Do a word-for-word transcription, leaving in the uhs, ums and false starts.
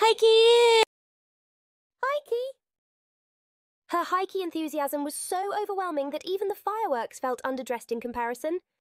Highkey! Highkey! Her Highkey enthusiasm was so overwhelming that even the fireworks felt underdressed in comparison.